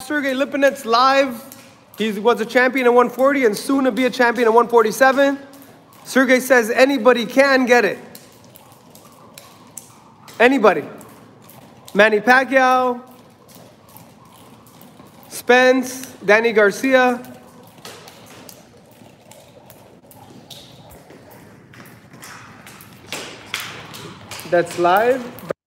Sergei Lipinets live. He was a champion at 140 and soon to be a champion at 147. Sergei says anybody can get it. Anybody. Manny Pacquiao, Spence, Danny Garcia. That's live.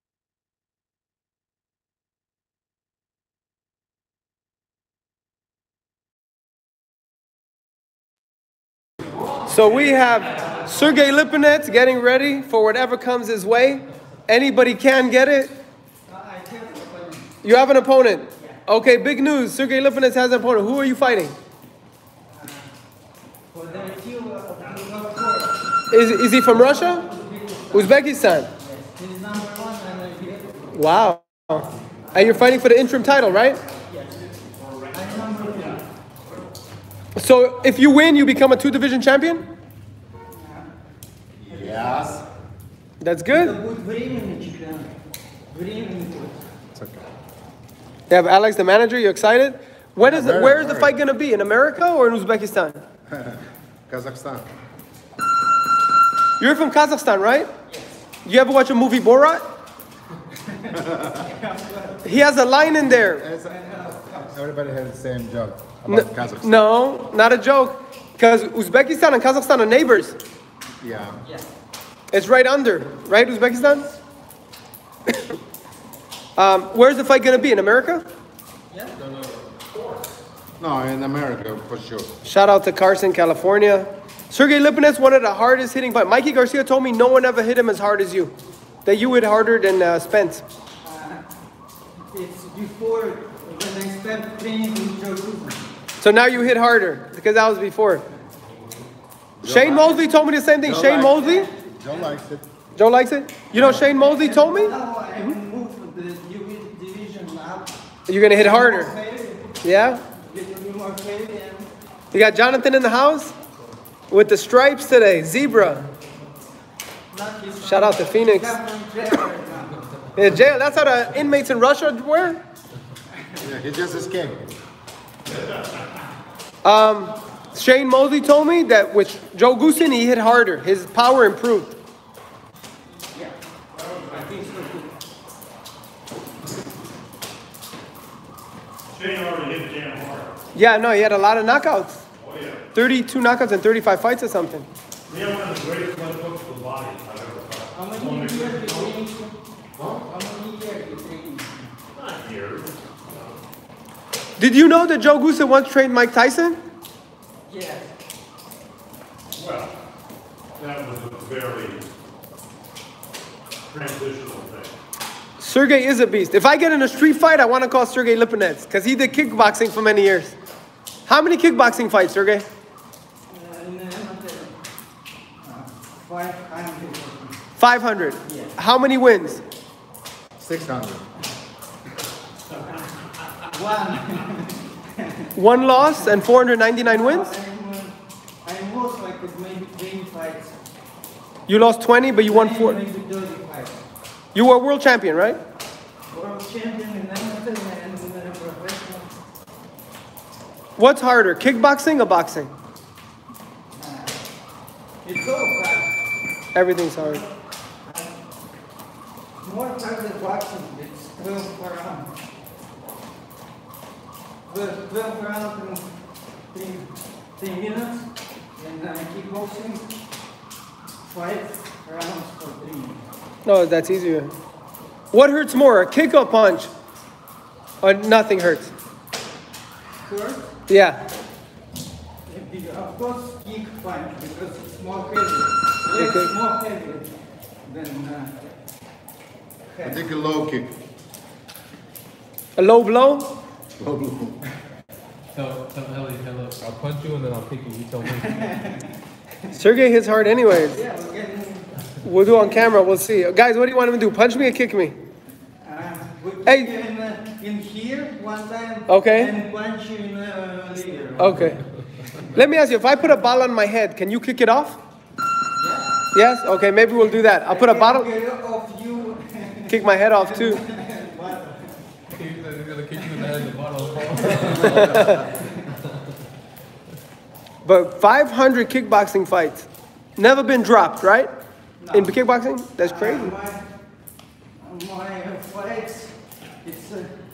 So we have Sergei Lipinets getting ready for whatever comes his way. Anybody can get it? You have an opponent? Okay, big news. Sergei Lipinets has an opponent. Who are you fighting? Is he from Russia? Uzbekistan? Wow. And you're fighting for the interim title, right? So if you win, you become a 2-division champion? Yes. That's good. It's okay. You have Alex, the manager. You excited? Where is the fight going to be? In America or in Uzbekistan? Kazakhstan. You're from Kazakhstan, right? You ever watch a movie Borat? He has a line in there. Everybody has the same joke about Kazakhstan. No, not a joke. Because Uzbekistan and Kazakhstan are neighbors. Yeah. It's right under, right, Uzbekistan? Where's the fight going to be? In America? Yeah. No, in America, for sure. Shout out to Carson, California. Sergei Lipinets, one of the hardest hitting fighters. Mikey Garcia told me no one ever hit him as hard as you. That you hit harder than Spence. It's before when I started training with Joe Cooper. So now you hit harder, because that was before. Shane Mosley told me the same thing. Shane Mosley? Joe likes it. Joe likes it? You know Shane Mosley told me? Now I moved the division up. You're going to hit harder. Yeah? More You got Jonathan in the house? With the stripes today. Zebra. Shout out to Phoenix. Yeah, jail. That's how the inmates in Russia were? Yeah, he just escaped. Shane Mosley told me that with Joe Goosen, he hit harder. His power improved. Yeah, I think so too. Shane already hit damn hard. Yeah, no, he had a lot of knockouts. Oh, yeah. 32 knockouts in 35 fights or something. We have one of the greatest left hooks to the body I've ever fought. How many years you training? How many years you training? Not years. Did you know that Joe Goosen once trained Mike Tyson? Yes. Well, that was a very transitional thing. Sergei is a beast. If I get in a street fight, I want to call Sergei Lipinets because he did kickboxing for many years. How many kickboxing fights, Sergei? 500. 500. Yeah. How many wins? 600. One loss and 499 wins? I lost like maybe 20 fights. You lost 20, but you won 4. Maybe 30 fights. You were world champion, right? World champion in amateur and professional. What's harder, kickboxing or boxing? It's all hard. Everything's hard. More hard than boxing. It's 12 per round. 12 rounds in 3 minutes. And kickboxing, 5 rounds for 3 minutes. No, that's easier. What hurts more, a kick or punch? Or nothing hurts? First, Yeah. of course, kick punch because it's more heavy. It's more heavy than I head. take a low kick. A low blow? Low blow. Tell Elie, hello. I'll punch you and then I'll kick you. You tell me. Sergei hits hard anyways. Yeah, we're getting. We'll do on camera, we'll see. Guys, what do you want him to do? Punch me or kick me? We Hey. in here one time. Okay. And punch you in later. Okay. Let me ask you, if I put a ball on my head, can you kick it off? Yeah. Yes? Okay, maybe we'll do that. I'll put a bottle, Get off you. kick my head off too. He's gonna kick you in the head and the bottle will fall. But 500 kickboxing fights. Never been dropped, right? No. In kickboxing? That's crazy. My fights, it's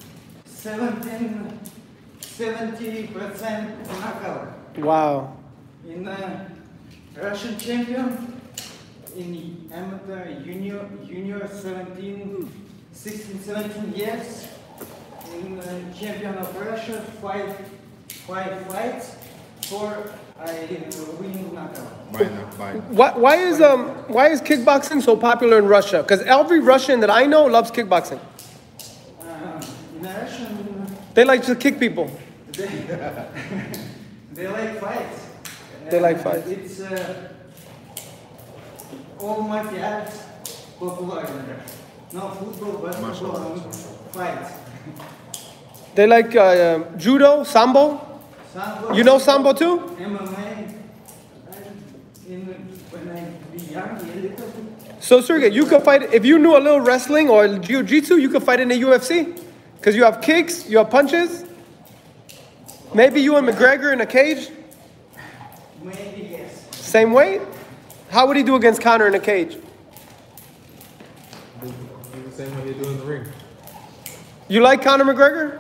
70% knockout. Wow. In Russian champion, in amateur junior 16, 17 years. In champion of Russia, five fights, 4 I win knockout. Why is kickboxing so popular in Russia? Because every Russian that I know loves kickboxing. In Russian, They like to kick people. they like fights. They like fights. It's all martial arts popular in Russia. No football, basketball, fights. They like judo, sambo. Sambo, You know sambo too? MMA. When I was young, a little bit. So Sergei, you could fight, if you knew a little wrestling or jiu-jitsu, you could fight in the UFC. Because you have kicks, you have punches. Maybe you and McGregor in a cage. Maybe yes. Same weight? How would he do against Conor in a cage? Do the same way they do in the ring. You like Conor McGregor?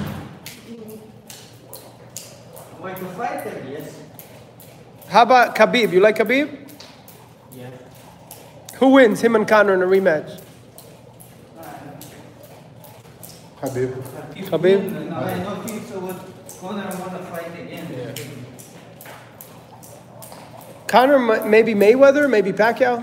Like a fighter, yes. How about Khabib? You like Khabib? Yeah. Who wins, him and Conor in a rematch? Habib. Khabib? No, I know him, so what Conor wanna fight again. Yeah. Conor, maybe Mayweather, maybe Pacquiao?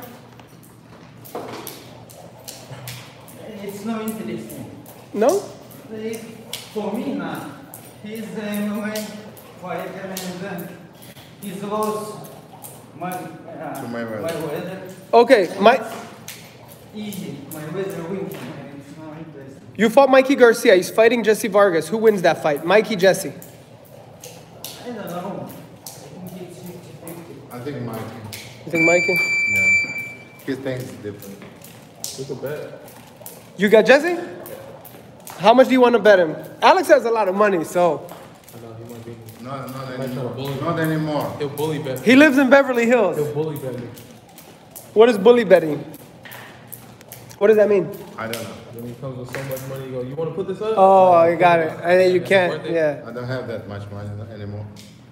It's no interesting. No? For me, nah. He's the MMA fighter and he's lost my weather. Okay, Easy. My weather wins. It's no interesting. you fought Mikey Garcia. He's fighting Jesse Vargas. Who wins that fight? Mikey, Jesse. I don't know. I think it's 50-50. I think Mikey. You think Mikey? Yeah. His thing is different. Look at that. You got Jesse? How much do you want to bet him? Alex has a lot of money, so. I know he might be. Not Might try to anymore. bully Not anymore. He'll bully bet. He lives in Beverly Hills. He'll bully bet me. What is bully betting? What does that mean? I don't know. When he comes with so much money, you go, you want to put this up? Oh, I got it. And then you It's can't. worth it. Yeah. I don't have that much money anymore.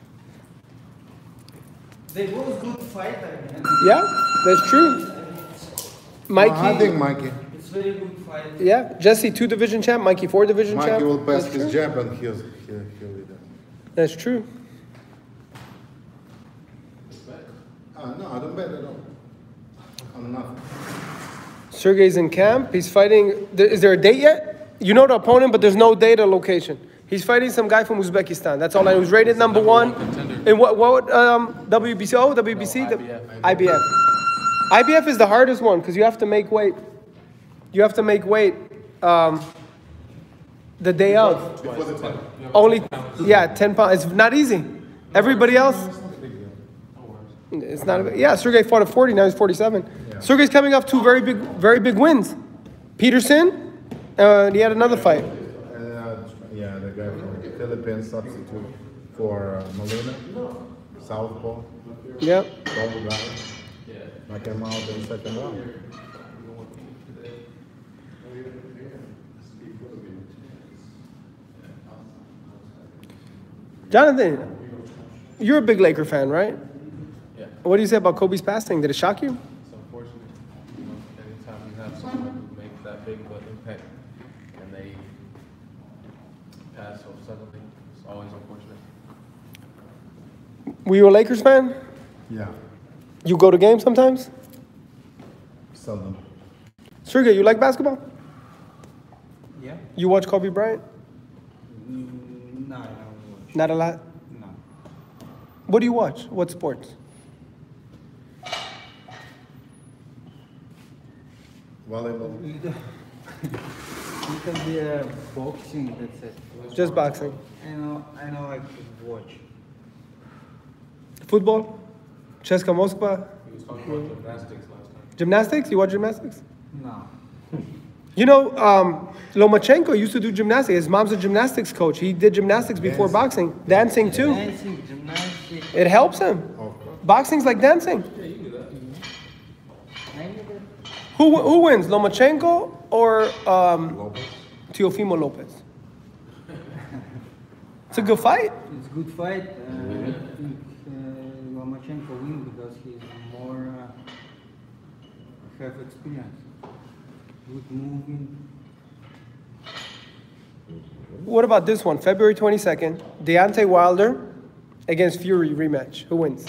They both good fighter. Man. Yeah, that's true. Mikey. I think Mikey. It's very good fight. Yeah, Jesse 2 division champ. Mikey 4 division champ. Mikey will pass That's his true. jab and he'll lead it. That's true. No, I don't bet at all. I'm nothing. Sergei's in camp. He's fighting. Is there a date yet? You know the opponent, but there's no date or location. He's fighting some guy from Uzbekistan. That's all I know. He's rated number one. contender. In what WBC? Oh, WBC? No, IBF. IBF is the hardest one because you have to make weight. You have to make weight the day of. Before the fight. Only, 10 pounds. It's not easy. Everybody else, it's not. Yeah, Sergei fought at 40. Now he's 47. Yeah. Sergei's coming off 2 very big wins. Peterson, he had another fight. Yeah, the guy from the Philippines substitute for Molina, Southpaw, Yep. tall guy. I came out in the second round. Jonathan, you're a big Laker fan, right? Yeah. What do you say about Kobe's passing? Did it shock you? It's unfortunate. You know, anytime you have someone who makes that big of an impact and they pass so suddenly, it's always unfortunate. Were you a Lakers fan? Yeah, You go to games sometimes? seldom. Sergei, you like basketball? Yeah? You watch Kobe Bryant? No, I don't watch. Not a lot. No. What do you watch? What sports? Volleyball. It can be boxing, that's it. Just boxing. I know I could watch. Football? Cheska Moskva? He was talking about gymnastics last time. Gymnastics? You watch gymnastics? No. You know, Lomachenko used to do gymnastics. His mom's a gymnastics coach. He did gymnastics before boxing. Dancing too. Dancing, gymnastics. It helps him. Boxing's like dancing. Who wins, Lomachenko or Teofimo Lopez? It's a good fight. It's a good fight. I think Lomachenko wins because he's more have experience. Good moving. What about this one? February 22nd, Deontay Wilder against Fury rematch. Who wins?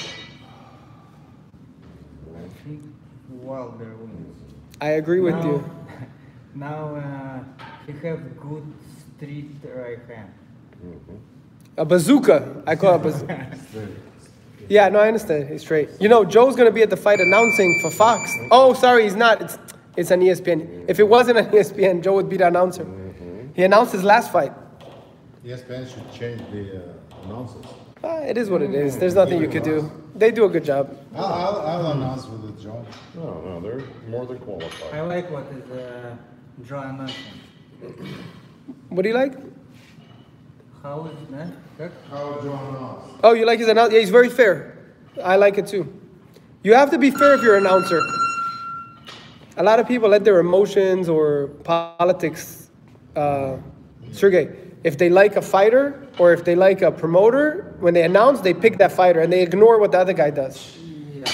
I think Wilder wins. I agree with you. Now he have good street right hand. A bazooka. I call it a bazooka. Yeah, no, I understand. He's straight. You know, Joe's going to be at the fight announcing for Fox. Oh, sorry, he's not. It's on ESPN. If it wasn't on ESPN, Joe would be the announcer. He announced his last fight. ESPN should change the announcers. It is what it is. There's nothing you could do. They do a good job. I'll announce with the John. No, they're more than qualified. I like what is John announcing. What do you like? How is that? How John announce? Oh, you like his announcer? Yeah, he's very fair. I like it too. You have to be fair if you're an announcer. A lot of people let their emotions or politics, Sergei, if they like a fighter or if they like a promoter, when they announce, they pick that fighter and they ignore what the other guy does. Yeah.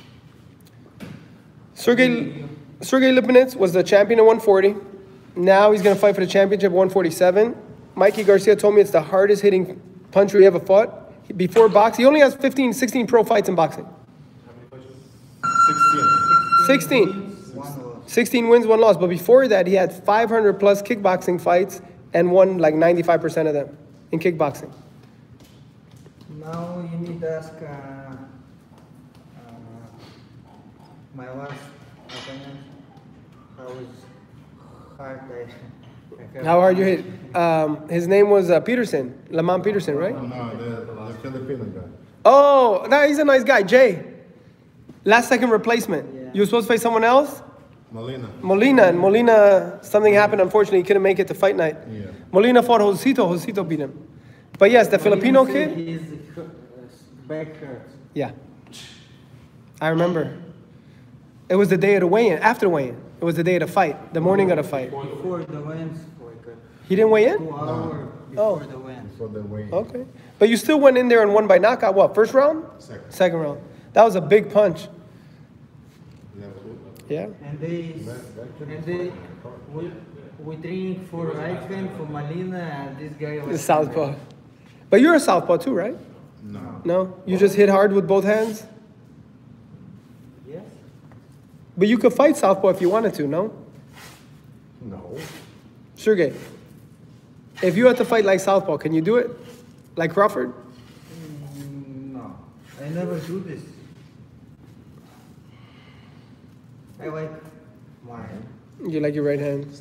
Sergei Lipinets was the champion at 140. Now he's going to fight for the championship at 147. Mikey Garcia told me it's the hardest hitting puncher he ever fought. Before boxing, he only has 16 pro fights in boxing. 16. 16 wins, 1 loss. But before that, he had 500 plus kickboxing fights and won like 95% of them in kickboxing. Now you need to ask my last opinion. How hard you hit? His name was Peterson, Lamont Peterson, right? No, the Filipino guy. Oh, no, he's a nice guy, Jay. Last second replacement. Yeah. You were supposed to fight someone else? Molina, something happened, unfortunately, he couldn't make it to fight night. Yeah. Molina fought Josito beat him. But yes, the Filipino kid. His back hurts. Yeah. I remember. It was the day of the weigh-in, after the weigh-in. It was the day of the fight, the morning of the fight. Before the wins, He didn't weigh in? 2 hours before the wins. For the way. Okay. But you still went in there and won by knockout, what, first round? Second round. That was a big punch. Yeah. And we training for right hand for Molina, and this guy was The southpaw. But you're a southpaw too, right? No. No? You just hit hard with both hands? Yes. But you could fight southpaw if you wanted to, no? No. Sergei, if you had to fight like southpaw, can you do it? Like Crawford? No, I never do this. I like mine. You like your right hand?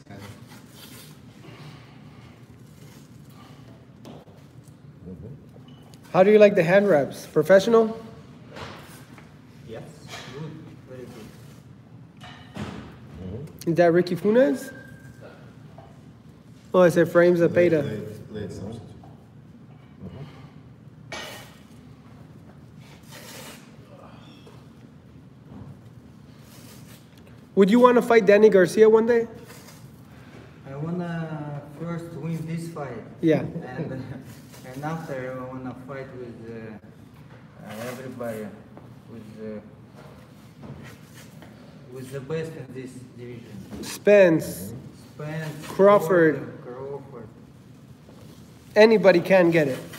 How do you like the hand wraps? Professional? Yes. Good. Very good. Is that Ricky Funes? Oh, I said frames of Peta. Late substitute. Would you want to fight Danny Garcia one day? I wanna first win this fight. Yeah. And after I wanna fight with everybody, with the best in this division. Spence. Crawford. Anybody can get it.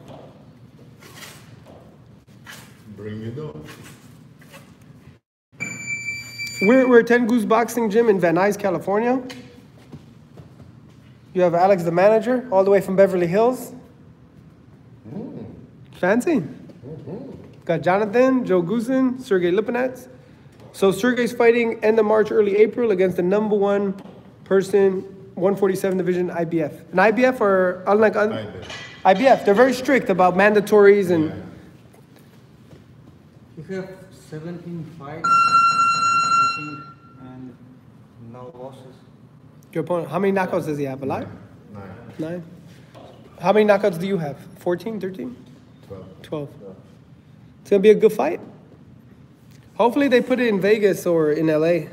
Bring it on. We're at 10 Goose Boxing Gym in Van Nuys, California. You have Alex, the manager, all the way from Beverly Hills. Fancy. Got Jonathan, Joe Goosen, Sergei Lipinets. So Sergei's fighting end of March, early April against the number 1 person, 147 division IBF. And IBF are unlike IBF. They're very strict about mandatories and. You have 17 fights, I think, and no losses. Your opponent. How many knockouts does he have? A lot? 9. 9. How many knockouts do you have? 14, 13? 12. It's gonna be a good fight. Hopefully they put it in Vegas or in LA. I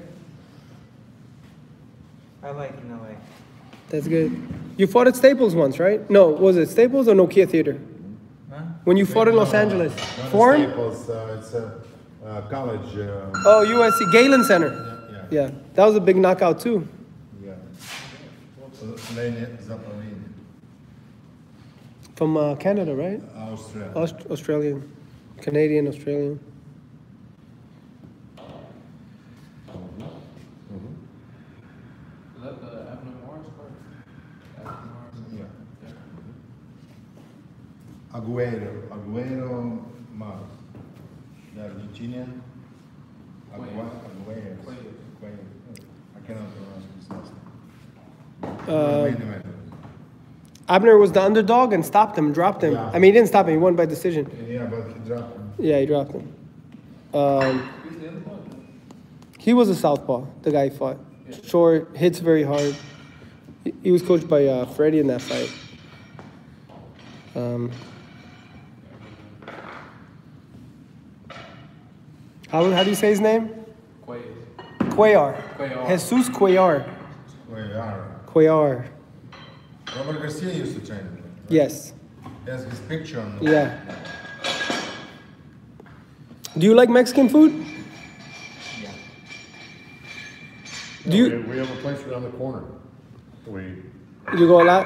like in LA. That's good. You fought at Staples once, right? No, was it Staples or Nokia Theater? Huh? When you fought in Los Angeles. Not Forum? Staples, it's a college. Oh, USC Galen Center. Yeah. Yeah, that was a big knockout too. Yeah. From Canada, right? Australia. Australian. Canadian, Australian. Is that the Abner Morris part? Abner Morris? Yeah. Aguero Mars. The Argentinian. Aguero. I cannot pronounce his last name. Abner was the underdog and stopped him, dropped him. Yeah. I mean, he didn't stop him, he won by decision. Yeah, but he dropped him. Yeah, he dropped him. He was a southpaw, the guy he fought. Short, hits very hard. He was coached by Freddie in that fight. How do you say his name? Cuellar. Jesus Cuellar. Cuellar. Robert Garcia used to train him. Right? Yes. He has his picture on the Yeah. Do you like Mexican food? Yeah. Do you We have a place around the corner. you go a lot?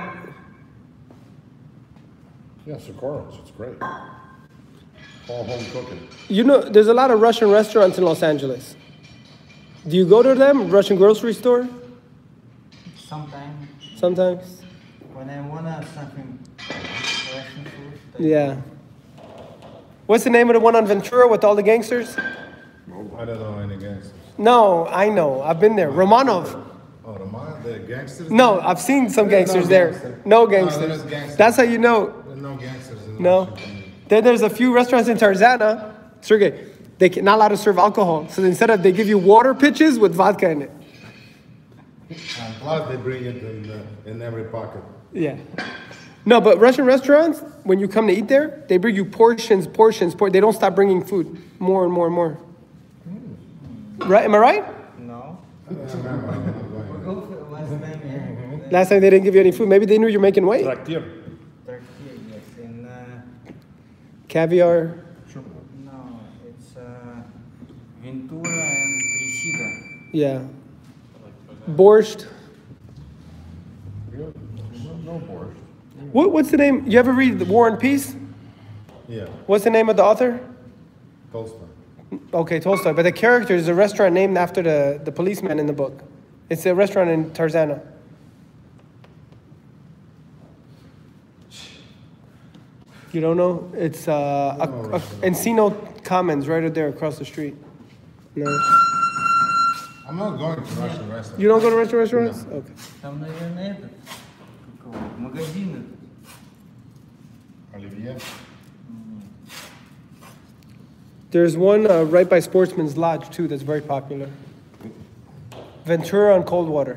Yeah, Socorro's. It's great. All home cooking. You know, there's a lot of Russian restaurants in Los Angeles. Do you go to them? Russian grocery store? Sometimes Sometimes? when I wanna something Russian food. Yeah. What's the name of the one on Ventura with all the gangsters? I don't know any gangsters. No, I know. I've been there. Romanov. Oh, the gangsters? No, I've seen some gangsters No there. gangster. No there's gangsters. gangsters. That's how you know. There's no gangsters in No. Washington. There's a few restaurants in Tarzana. Sergei, they're not allowed to serve alcohol. So instead of, they give you water pitchers with vodka in it. And plus they bring it in every pocket. Yeah. No, but Russian restaurants, when you come to eat there, they bring you portions. They don't stop bringing food. More and more and more. Right? Am I right? No. I don't remember. I'm not going. Go for last time, yeah. Last time they didn't give you any food. Maybe they knew you're making weight. Tractier. Turkey, yes. In Caviar. no, it's Ventura and Reseda. Yeah. Borscht. No borscht. What's the name? You ever read The War and Peace? Yeah, What's the name of the author? Tolstoy. Okay, Tolstoy. But the character is a restaurant named after the policeman in the book. It's a restaurant in Tarzana. You don't know? It's Encino Commons right there across the street. No. I'm not going to Russian restaurants. You don't go to Russian restaurants? Okay. Там, наверное, этот, как его, магазин этот. Olivier? There's one right by Sportsman's Lodge, too, that's very popular. Ventura on Coldwater.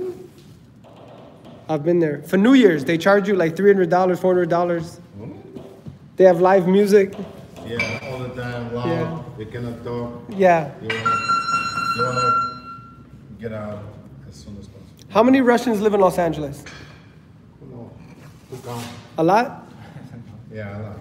I've been there. For New Year's, they charge you like $300, $400. They have live music. Yeah, all the time, loud. Yeah. You cannot talk. Yeah. You wanna get out as soon as possible. How many Russians live in Los Angeles? No. Who counts? A lot? Yeah, a lot.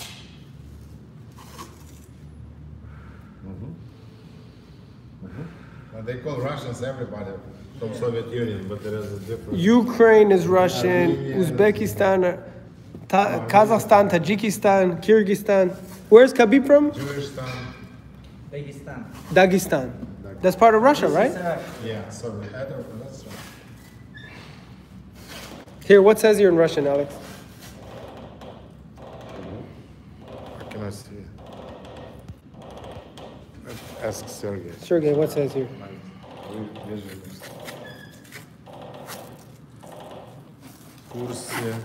They call Russians everybody from Soviet Union, but there is a difference. Ukraine is Russian, Armenian. Uzbekistan, Kazakhstan, Tajikistan, Kyrgyzstan. Where's Khabib from? Jewish town. Dagestan. Dagestan. That's part of Russia, right? Yeah, sorry. That's right. Here, what says here in Russian, Alex? What can I see? Ask Sergei. Sergei, what says here? В курсе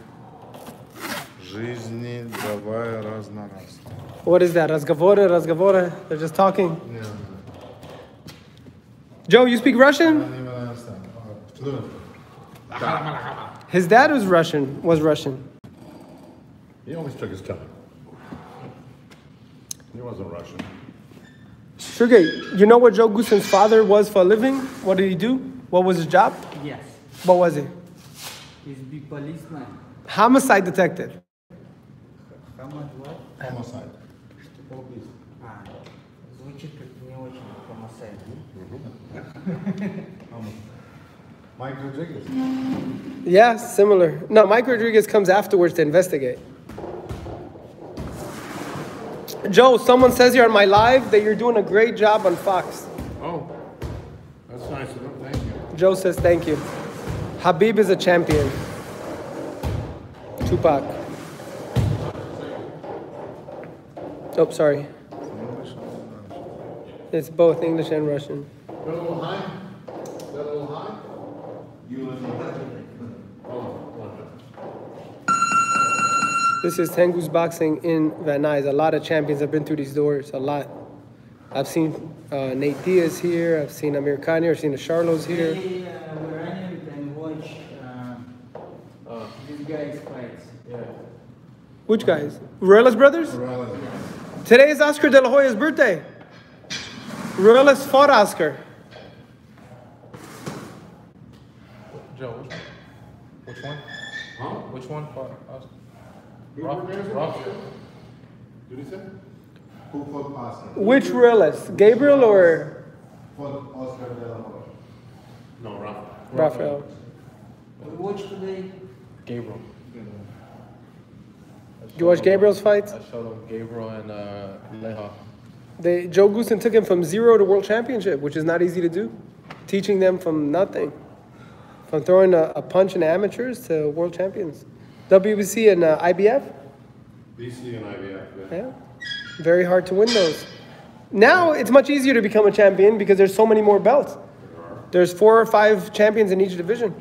жизни давай разнораз. What is that? Разговоры? They're just talking. Yeah, Joe, you speak I Russian? don't even understand. Fluent. His dad was Russian. He always took his time. He wasn't Russian. Sergei, you know what Joe Goosen's father was for a living? What did he do? What was his job? Yes. What was he? He's big policeman. Homicide detective. How much what? Homicide. Звучит как не очень homicide. Mike Rodriguez. Yeah, similar. No, Mike Rodriguez comes afterwards to investigate. Joe, someone says here on my live that you're doing a great job on Fox. Oh, that's nice of them. Thank you. Joe says thank you. Habib is a champion. Tupac. Oh, sorry. It's both English and Russian. Got a little high? Got a little high? This is Tengu's Boxing in Van Nuys. A lot of champions have been through these doors. A lot. I've seen Nate Diaz here. I've seen Amir Khan here. I've seen the Charlos here. We ran and watch these guys fights. Yeah. Which guys? Ruelas brothers? Today is Oscar De La Hoya's birthday. Ruelas fought Oscar. Joe, which one? Huh? Which one fought Oscar? Rough. Rough. Did he say? Who fought Oscar? Which Ruelas? Gabriel or Fought Oscar De La Hoya. No, Rafa. Rafael? We watched today. Gabriel. You watch Gabriel's fights? I showed him Gabriel and Leha. Joe Goosen took him from 0 to world championship, which is not easy to do. Teaching them from nothing. From throwing a punch in amateurs to world champions. WBC and IBF? BC and IBF. Yeah. Very hard to win those. Now it's much easier to become a champion because there's so many more belts. There's 4 or 5 champions in each division.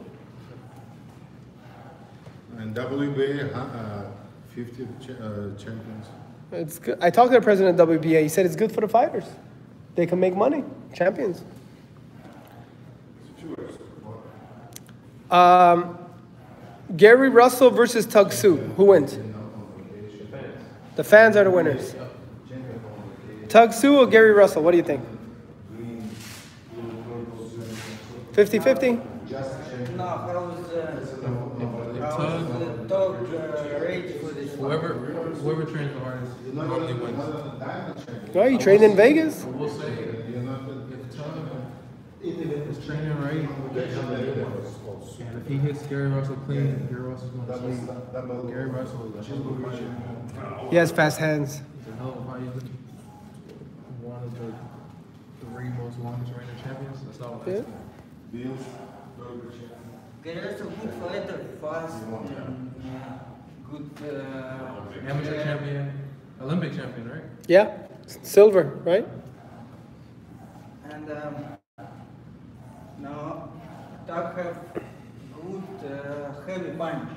And WBA, 50 champions. It's good. I talked to the president of WBA. He said it's good for the fighters. They can make money. Champions. Gary Russell versus Tug Sue. Who wins? The fans are the winners. Tug Sue or Gary Russell? What do you think? 50-50? No, how's the dog rate for this one? Whoever trains the hardest normally wins. Oh, you trained in Vegas? We'll say if Tug is training right, and if he hits Gary Russell clean, Gary Russell's going to sleep. Gary Russell is a hell of a fighter. He has fast hands. He's a hell of a fighter. He's one of the 3 most longest reigning champions. That's all I'm Yeah. asking. Garcia, good fighter, fast, and good. Amateur champion, Olympic champion, right? Yeah. Silver, right? And now, Doug have good heavy punch.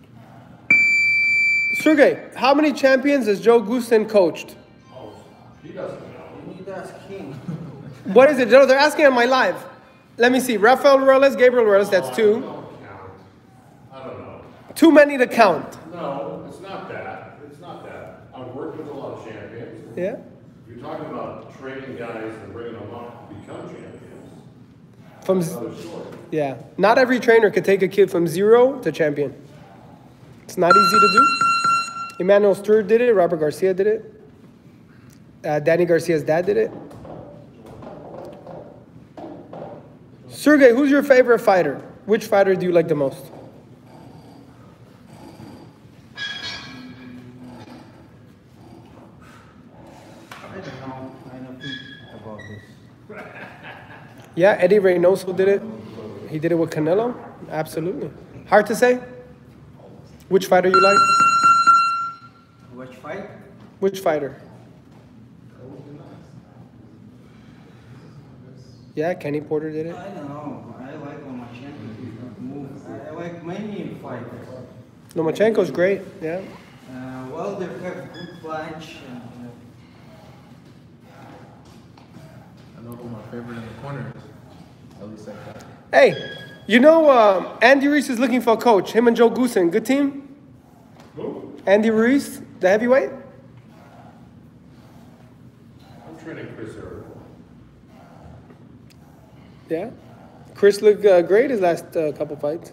Sergei, how many champions has Joe Goosen coached? You need to ask him. What is it? Joe, they're asking on my live. Let me see. Rafael Ruelas, Gabriel Ruelas, that's 2. I don't know. Too many to count. No, it's not that. It's not that. I've worked with a lot of champions. Yeah. You're talking about training guys and bringing them up to become champions. From Another story. Yeah. Not every trainer could take a kid from 0 to champion. It's not easy to do. Emmanuel Stewart did it. Robert Garcia did it. Danny Garcia's dad did it. Sergei, who's your favorite fighter? Which fighter do you like the most? I don't know. I don't think about this. Yeah, Eddie Reynoso did it. He did it with Canelo. Absolutely. Hard to say. Which fighter you like? Watch fight? Which fighter? Yeah, Kenny Porter did it. I don't know. I like Lomachenko moves. I like many fighters. Lomachenko's great. Yeah. Wilder have good punch. I know who my favorite in the corner is. Elie Seckbach. Hey, You know, Andy Ruiz is looking for a coach. Him and Joe Goosen. Good team? Who? Andy Ruiz, the heavyweight? I'm training Chris Earl. Yeah. Chris looked great his last couple fights.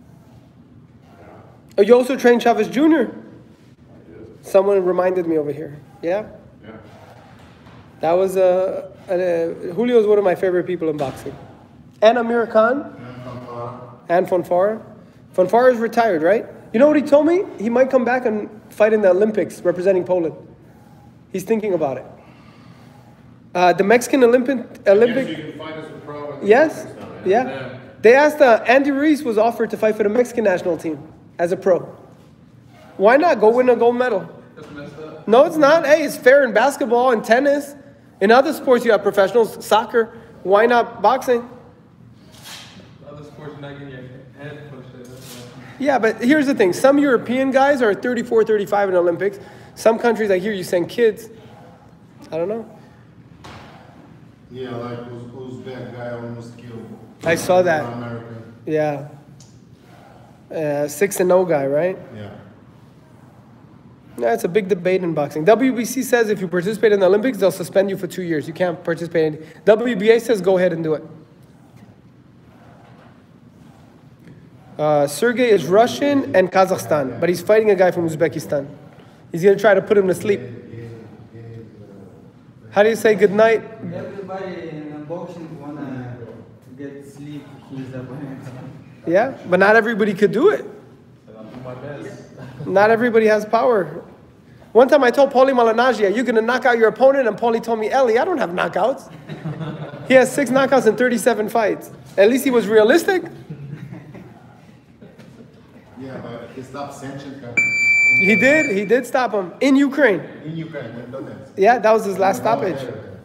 Oh, you also trained Chavez Jr.? I did. Someone reminded me over here. Yeah? Yeah. That was, Julio is one of my favorite people in boxing. And Amir Khan. And Fonfara. Fonfara is retired, right? You know what he told me? He might come back and fight in the Olympics representing Poland. He's thinking about it. The Mexican Olympic. Yes, you can fight as a pro. Yes. Yeah. They asked Andy Ruiz was offered to fight for the Mexican national team as a pro. Why not go win a gold medal? That's messed up. No, it's not. Hey, it's fair in basketball and tennis. In other sports, you have professionals. Soccer. Why not boxing? Other sports, you're not getting your head pushed. Yeah, but here's the thing. Some European guys are 34, 35 in the Olympics. Some countries, I hear you send kids. I don't know. Yeah, like Uzbek guy almost killed. I saw that. American. Yeah. 6-0 guy, right? Yeah. Yeah, it's a big debate in boxing. WBC says if you participate in the Olympics, they'll suspend you for 2 years. You can't participate in it. WBA says go ahead and do it. Sergei is Russian and Kazakhstan, but he's fighting a guy from Uzbekistan. He's going to try to put him to sleep. How do you say good night? Everybody in boxing wanna get sleep. He's a Yeah, but not everybody could do it. I'll do my best. Not everybody has power. One time I told Paulie Malignaggia, you're going to knock out your opponent, and Paulie told me, Elie, I don't have knockouts. He has 6 knockouts in 37 fights. At least he was realistic. Yeah, but he stopped Senchenko. He did stop him in Ukraine. In Ukraine, in Donetsk. Yeah, that was his last stoppage.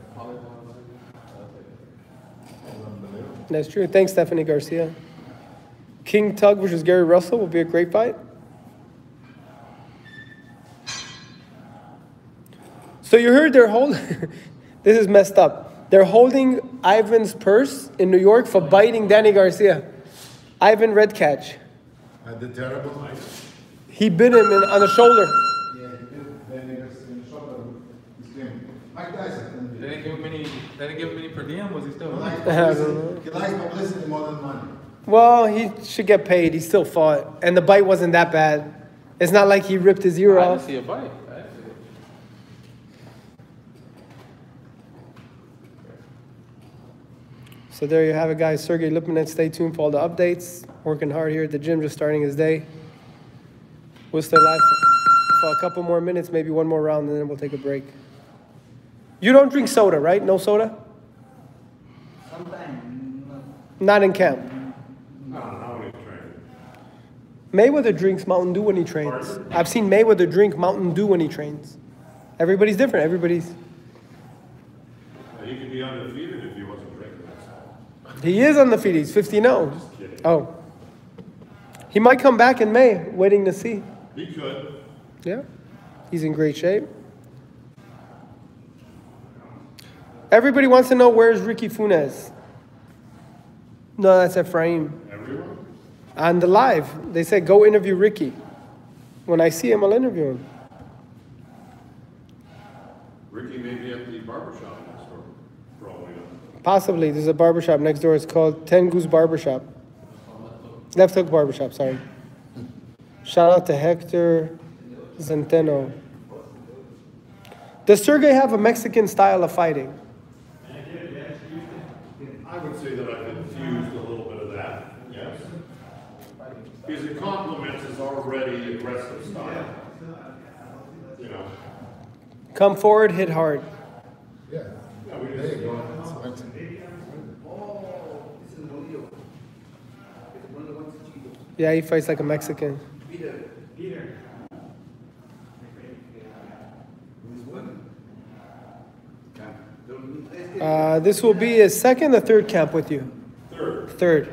That's true. Thanks, Stephanie Garcia. King Tug versus Gary Russell will be a great fight. So you heard they're holding, this is messed up. They're holding Ivan's purse in New York for biting Danny Garcia. Ivan Redcatch. The terrible. He bit him on the shoulder. Yeah, he did. Then he was in the shoulder. He's doing Mike Tyson. They didn't give him any per diem. Was he still? He likes publicity more than money. Well, he should get paid. He still fought. And the bite wasn't that bad. It's not like he ripped his ear I off. didn't see a bite. So there you have it, guys. Sergei Lipinets. Stay tuned for all the updates. Working hard here at the gym, just starting his day. We'll stay live for a couple more minutes, maybe one more round, and then we'll take a break. You don't drink soda, right? No soda? Sometimes. Not in camp. No, not when he's training. Mayweather drinks Mountain Dew when he trains. I've seen Mayweather drink Mountain Dew when he trains. Everybody's different. Everybody's. He could be undefeated if he wasn't drinking that. He is undefeated. He's 50-0. Oh. He might come back in May, waiting to see. He could. Yeah. He's in great shape. Everybody wants to know where's Ricky Funes. No, that's Ephraim. Everyone? On the live, they said, go interview Ricky. When I see him, I'll interview him. Ricky may be at the barbershop next door, for all we know. Possibly. There's a barbershop next door. It's called Ten Goose Barbershop. Left Hook Barbershop, sorry. Shout out to Hector Centeno. Does Sergei have a Mexican style of fighting? I would say that I've infused a little bit of that, yes. Because it complements his already aggressive style. You know. Come forward, hit hard. Yeah. Yeah, we There just, you go. Yeah, he fights like a Mexican. This will be his second or third camp with you? Third.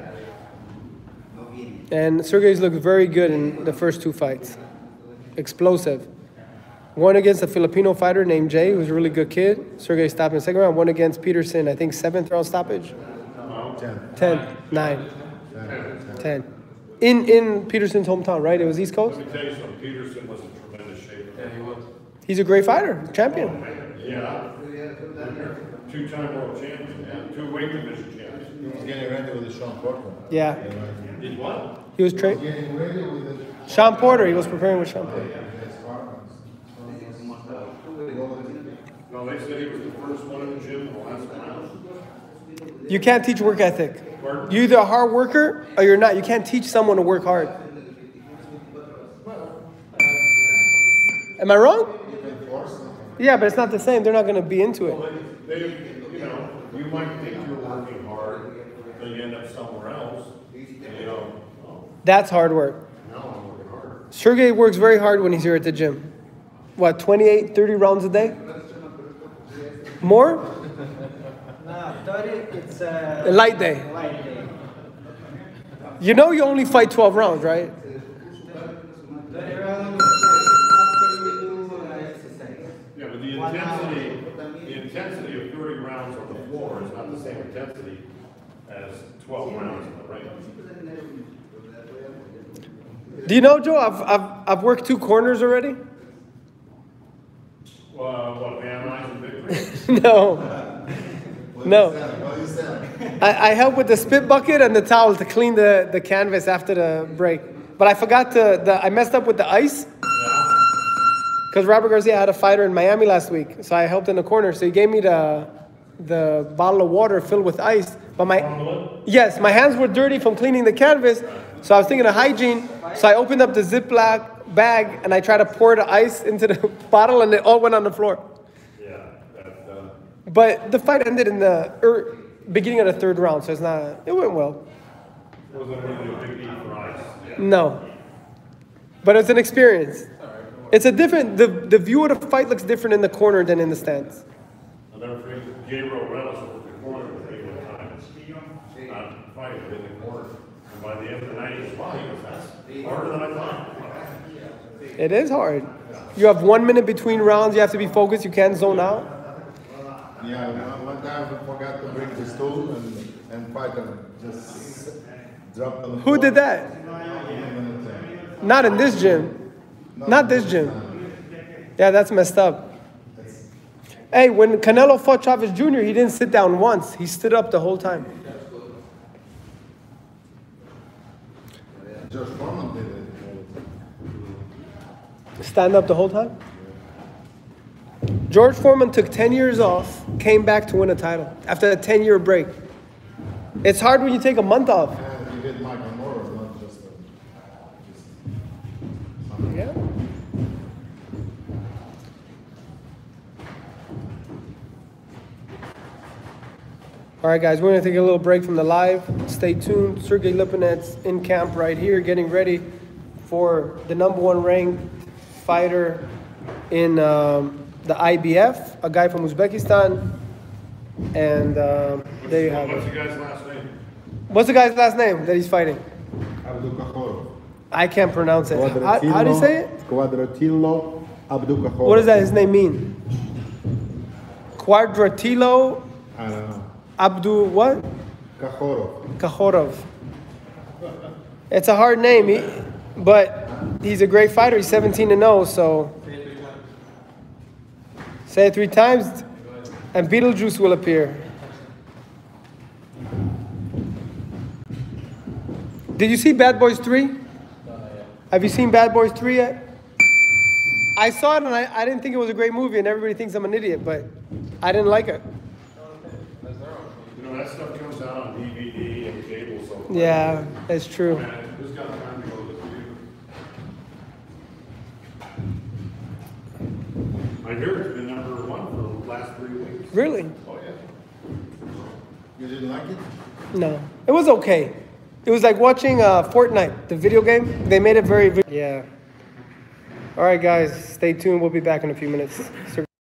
And Sergei's looked very good in the first 2 fights. Explosive. One against a Filipino fighter named Jay, who's a really good kid. Sergei stopped in the second round. One against Peterson, I think 7th round stoppage. 10. 9. 10. In Peterson's hometown, right? It was East Coast? Let me tell you something, Peterson was in tremendous shape. Yeah, he was. He's a great fighter, champion. Yeah. Two-time world champion, yeah. 2 weight division champions. He was getting ready with the Sean Porter. Yeah. Did what? He was Getting ready with the Sean Porter. He was preparing with Sean Porter. No, they said he was the first one in the gym in the last round. You can't teach work ethic. Pardon? You're either a hard worker or you're not. You can't teach someone to work hard. Am I wrong? Yeah, but it's not the same. They're not going to be into it. They, you know, you might think you're working hard, then you end up somewhere else. And you know, That's hard work. now I'm working hard. Sergei works very hard when he's here at the gym. What, 28, 30 rounds a day? More? No, 30, it's A light day. light day. You know you only fight 12 rounds, right? 30 rounds after we do exercise. Yeah, but the intensity of 30 rounds on the floor is not the same intensity as 12 rounds in the ring. Do you know, Joe, I've worked 2 corners already? What, Van Nuys and Victory? No. No. What is that? I help with the spit bucket and the towel to clean the canvas after the break. But I forgot I messed up with the ice. Because Robert Garcia had a fighter in Miami last week. So I helped in the corner. So he gave me the bottle of water filled with ice. But my hands were dirty from cleaning the canvas. So I was thinking of hygiene. So I opened up the Ziploc bag and I tried to pour the ice into the bottle and it all went on the floor. Yeah, that's But the fight ended in the beginning of the 3rd round, so it went well. wasn't really a big deal for ice. No. But it's an experience. It's a different, the view of the fight looks different in the corner than in the stands. I'll never forget Gabriel Reynolds over the corner with me one time. Not fighting, but in the corner. And by the end of the night, he was that's harder than I thought. It is hard. You have 1 minute between rounds, you have to be focused, you can't zone out. Yeah, one time I forgot to bring the stool and fighter just dropped on the Who did that? Not in this gym. Not this gym. Yeah, that's messed up. Hey, when Canelo fought Chavez Jr., he didn't sit down once. He stood up the whole time. Josh Foreman did it. Stand up the whole time? George Foreman took 10 years off, came back to win a title after a 10-year break. It's hard when you take a month off. And he did Michael Morris, not just Yeah. All right, guys, we're going to take a little break from the live. Stay tuned. Sergei Lipinets in camp right here, getting ready for the #1 ranked fighter in the IBF, a guy from Uzbekistan. And there you have What's it. the guy's last name? What's the guy's last name that he's fighting? Abdukahorov. I can't pronounce it. How do you say it? Quadratilo Abdukahorov. What does that his name mean? Quadratilo I don't know. Abdu what? Kahorov. Kahorov. It's a hard name, but he's a great fighter. He's 17-0, so say it 3 times, and Beetlejuice will appear. Did you see Bad Boys 3? Have you seen Bad Boys 3 yet? I saw it and I didn't think it was a great movie, and everybody thinks I'm an idiot, but I didn't like it. You know, that stuff comes out on DVD and cable, so. Yeah, that's true. Man, who's got time to go to the theater? I hear it's been #1 for the last 3 weeks. Really? Oh, yeah. You didn't like it? No. It was okay. It was like watching Fortnite, the video game. They made it very... Yeah. All right, guys. Stay tuned. We'll be back in a few minutes.